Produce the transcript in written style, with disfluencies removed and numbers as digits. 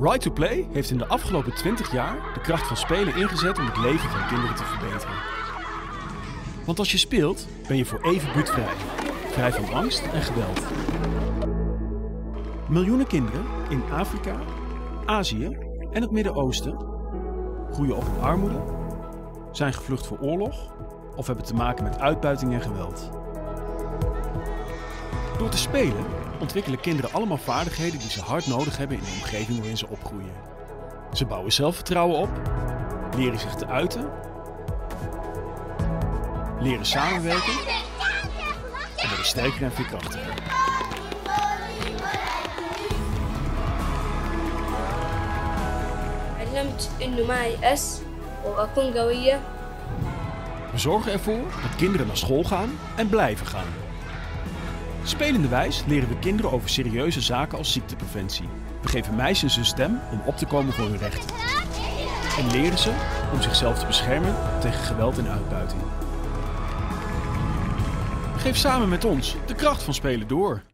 Right to Play heeft in de afgelopen 20 jaar de kracht van spelen ingezet om het leven van kinderen te verbeteren. Want als je speelt, ben je voor even buurtvrij. Vrij van angst en geweld. Miljoenen kinderen in Afrika, Azië en het Midden-Oosten groeien op in armoede, zijn gevlucht voor oorlog of hebben te maken met uitbuiting en geweld. Door te spelen ontwikkelen kinderen allemaal vaardigheden die ze hard nodig hebben in de omgeving waarin ze opgroeien. Ze bouwen zelfvertrouwen op, leren zich te uiten, leren samenwerken en worden sterker en veerkrachtiger. علمت إنه ما يأس وأكون قوية. We zorgen ervoor dat kinderen naar school gaan en blijven gaan. Spelenderwijs leren we kinderen over serieuze zaken als ziektepreventie. We geven meisjes een stem om op te komen voor hun rechten. En leren ze om zichzelf te beschermen tegen geweld en uitbuiting. Geef samen met ons de kracht van spelen door.